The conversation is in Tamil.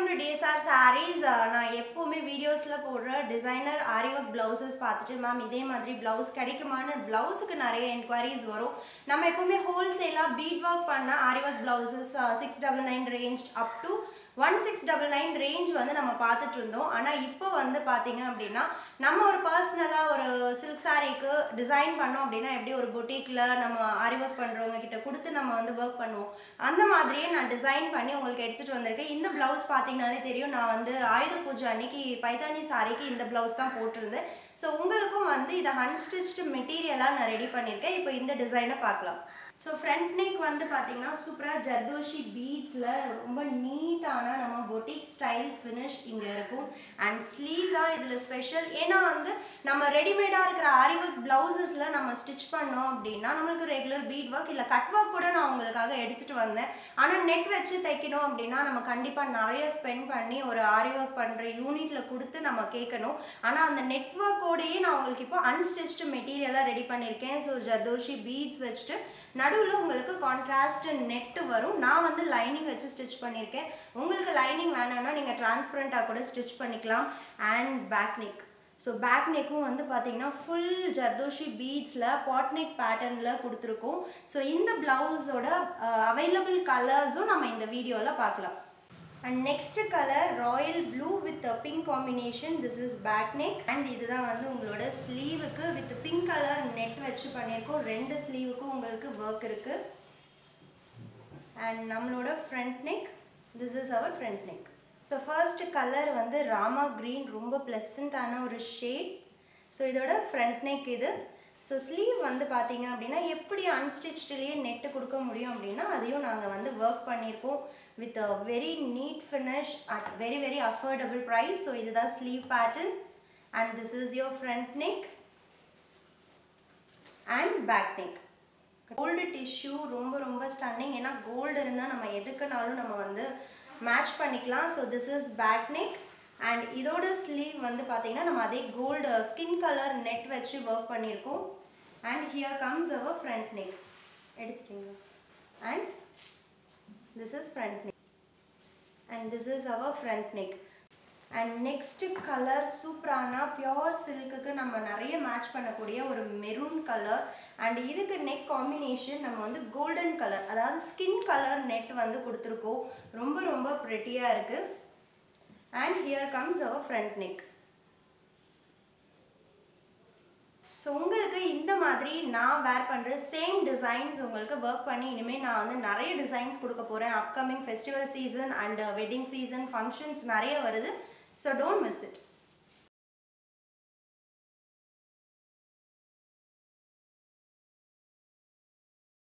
to DSR Sarees. நான் எப்பவுமே வீடியோஸ்ல போடுற டிசைனர் ஆரி ஒர்க் பிளவுசஸ் பார்த்துட்டு மேம் இதே மாதிரி பிளவுஸ் கிடைக்குமான்னு பிளவுஸுக்கு நிறைய என்கொயரிஸ் வரும். நம்ம எப்பவுமே ஹோல்சேலாக பீட் ஒர்க் பண்ண aari work blouses 699 range up to 1699 range வந்து நம்ம பார்த்துட்டு இருந்தோம். ஆனால் இப்போ வந்து பார்த்தீங்க அப்படின்னா நம்ம ஒரு பர்சனலாக ஒரு சில்க் சாரீக்கு டிசைன் பண்ணோம் அப்படின்னா எப்படி ஒரு பொட்டிக்கில் நம்ம ஆரி ஒர்க் பண்ணுறவங்க கிட்ட கொடுத்து நம்ம வந்து ஒர்க் பண்ணுவோம். அந்த மாதிரியே நான் டிசைன் பண்ணி உங்களுக்கு எடுத்துகிட்டு வந்திருக்கேன். இந்த ப்ளவுஸ் பார்த்தீங்கன்னாலே தெரியும், நான் வந்து ஆயுத பூஜை அன்னைக்கு பைத்தானி சாரிக்கு இந்த ப்ளவுஸ் தான் போட்டிருந்தேன். ஸோ உங்களுக்கும் வந்து இதை அன்ஸ்டிச்டு மெட்டீரியலாக நான் ரெடி பண்ணியிருக்கேன். இப்போ இந்த டிசைனை பார்க்கலாம். ஸோ ஃப்ரண்ட் நெக் வந்து பார்த்தீங்கன்னா சூப்பராக ஜர்தோஷி பீட்ஸில் ரொம்ப நீட்டான நம்ம பொட்டிக் ஸ்டைல் ஃபினிஷ் இங்கே இருக்கும். அண்ட் ஸ்லீவ் தான் இதில் ஸ்பெஷல். ஏன்னா வந்து நம்ம ரெடிமேடாக இருக்கிற ஆரி ஒர்க் ப்ளவுசஸில் நம்ம ஸ்டிச் பண்ணோம் அப்படின்னா நம்மளுக்கு ரெகுலர் பீட் ஒர்க் இல்லை கட் ஒர்க் கூட நான் உங்களுக்காக எடுத்துகிட்டு வந்தேன். ஆனால் நெட் வச்சு தைக்கணும் அப்படின்னா நம்ம கண்டிப்பாக நிறைய ஸ்பெண்ட் பண்ணி ஒரு ஆரி ஒர்க் பண்ணுற யூனிட்டில் கொடுத்து நம்ம கேட்கணும். ஆனால் அந்த நெட்ஒர்க்கோடையே நான் உங்களுக்கு இப்போ அன்ஸ்டிச்டு மெட்டீரியலாக ரெடி பண்ணியிருக்கேன். ஸோ ஜர்தோஷி பீட்ஸ் வச்சுட்டு நடுவில் உங்களுக்கு கான்ட்ராஸ்ட் நெட்டு வரும். நான் வந்து லைனிங் வச்சு ஸ்டிச் பண்ணியிருக்கேன். உங்களுக்கு லைனிங் வேணும்னா நீங்கள் டிரான்ஸ்பரண்ட்டாக கூட ஸ்டிச் பண்ணிக்கலாம். And back neck. So back நெக்கும் வந்து பார்த்தீங்கன்னா ஃபுல் ஜர்தோஷி பீட்ஸில் பாட் நெக் பேட்டர்னில் கொடுத்துருக்கோம். ஸோ இந்த ப்ளவுஸோட அவைலபிள் கலர்ஸும் நம்ம இந்த வீடியோவில் பார்க்கலாம். And next colour royal blue with pink combination. This is back neck. And இதுதான் வந்து உங்களோட ஸ்லீவுக்கு வித் பிங்க் கலர் நெட் வச்சு பண்ணியிருக்கோம். ரெண்டு ஸ்லீவுக்கும் உங்களுக்கு ஒர்க் இருக்குது. அண்ட் நம்மளோட front neck. This is our front neck. So first colour வந்து ராமா க்ரீன், ரொம்ப ப்ளசண்ட்டான ஒரு ஷேட். ஸோ இதோட ஃப்ரண்ட் நெக் இது. ஸோ ஸ்லீவ் வந்து பார்த்தீங்க அப்படின்னா எப்படி அன்ஸ்டிச்ட்லேயே நெட்டு கொடுக்க முடியும் அப்படின்னா அதையும் நாங்கள் வந்து ஒர்க் பண்ணியிருக்கோம் with a very neat finish at very very affordable price. So இதுதான் sleeve pattern. And this is your front neck and back neck. Gold tissue ரொம்ப ரொம்ப ஸ்டன்னிங். ஏன்னா கோல்டு இருந்தால் நம்ம எதுக்குனாலும் நம்ம வந்து மேட்ச் பண்ணிக்கலாம். So this is back neck. And இதோட ஸ்லீவ் வந்து பார்த்தீங்கன்னா நம்ம அதே கோல்டு ஸ்கின் கலர் நெட் வச்சு ஒர்க் பண்ணியிருக்கோம். And here comes our front neck. எடுத்துட்டீங்க. And this is front neck. And this is our front neck. And next colour சூப்பரான பியோர் சில்க்குக்கு நம்ம நிறைய மேட்ச் பண்ணக்கூடிய ஒரு மெரூன் கலர். அண்ட் இதுக்கு நெக் காம்பினேஷன் நம்ம வந்து கோல்டன் கலர், அதாவது ஸ்கின் கலர் நெட் வந்து கொடுத்துருக்கோம். ரொம்ப ரொம்ப ப்ரெட்டியாக இருக்குது. And here comes our front neck. So உங்களுக்கு இந்த மாதிரி நான் வேர் பண்ணுற சேம் டிசைன்ஸ் உங்களுக்கு ஒர்க் பண்ணி இனிமேல் நான் வந்து நிறைய டிசைன்ஸ் கொடுக்க போகிறேன். Upcoming festival season and wedding season functions நிறைய வருது. So don't miss it.